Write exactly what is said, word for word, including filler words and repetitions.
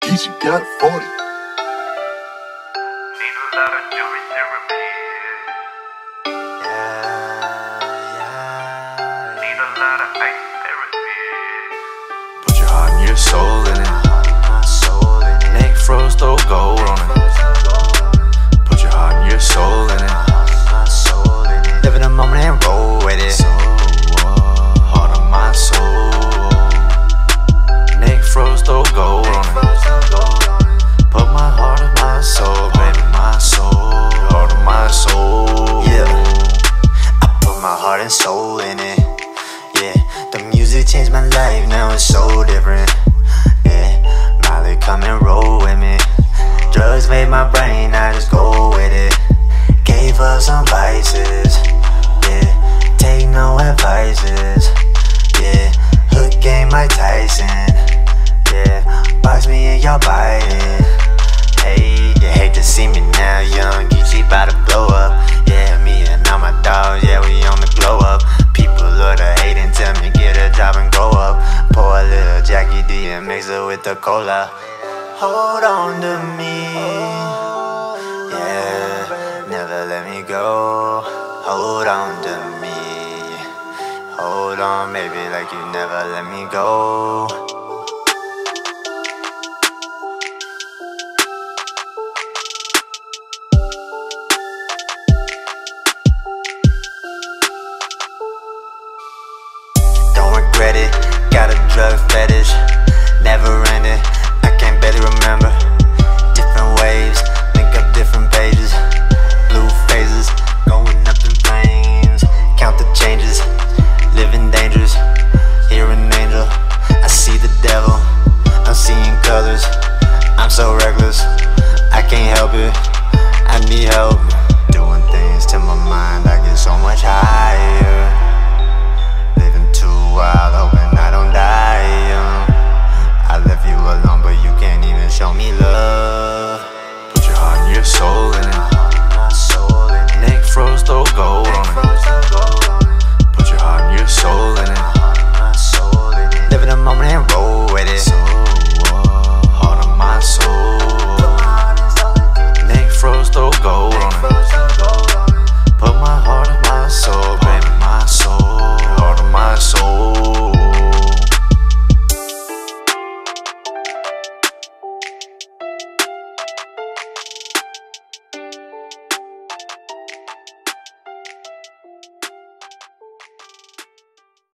Geechee got forty. Need a lot of jewelry therapy. Yeah, yeah. Need a lot of ice therapy. Put your heart and your soul in it. Neck froze, throw gold on it. Put your heart and your soul in it. Live in the moment and roll with it. Heart of my soul. Neck froze, throw gold on it. Put my heart of my soul, baby, my soul. Heart of my soul. Yeah, I put my heart and soul in it. Yeah, the music changed my life, now it's so different. Yeah, Molly, come and roll with me. Drugs made my brain, I just go with it. Gave up some vices. Yeah, take no advices. Yeah, Hook game Mike Tyson. Yeah, box me and y'all biting. Hey, you hate to see me now, young Geechee bout to blow up. Yeah, me and all my dogs, yeah, we on the glow up. People love to hate and tell me get a job and grow up. Pour a little Jackie D and mix it with the cola. Hold on to me, yeah, never let me go. Hold on to me, hold on, baby, like you never let me go.